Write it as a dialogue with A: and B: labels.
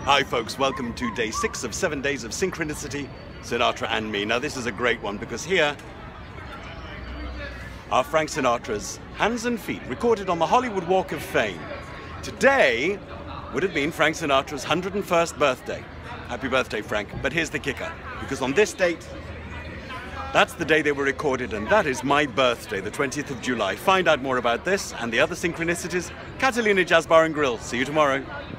A: Hi folks, welcome to day 6 of 7 days of Synchronicity, Sinatra and me. Now this is a great one because here are Frank Sinatra's Hands and Feet, recorded on the Hollywood Walk of Fame. Today would have been Frank Sinatra's 101st birthday. Happy birthday, Frank. But here's the kicker, because on this date, that's the day they were recorded, and that is my birthday, the 20th of July. Find out more about this and the other synchronicities, Catalina Jazz Bar and Grill. See you tomorrow.